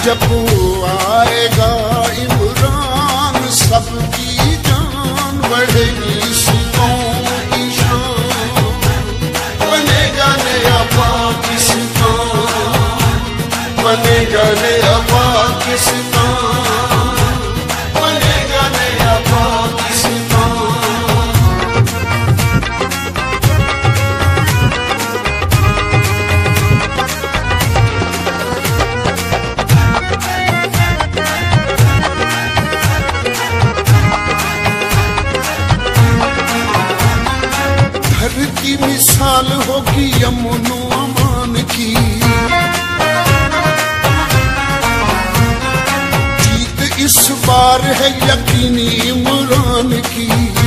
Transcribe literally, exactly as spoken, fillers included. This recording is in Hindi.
जब आएगा इमरान सबकी जान बढ़ेगी, सिखों की शान बनेगा नया पाकिस्तान, बनेगा नया पाकिस्तान, बनेगा नया पाकिस्तान। की मिसाल होगी अमन अमान की, जीत इस बार है यकीनी इमरान की।